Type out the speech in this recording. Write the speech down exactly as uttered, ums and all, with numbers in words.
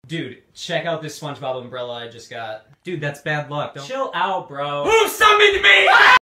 Dude, check out this SpongeBob umbrella I just got. Dude, that's bad luck. Don't... Chill out, bro. Who summoned me?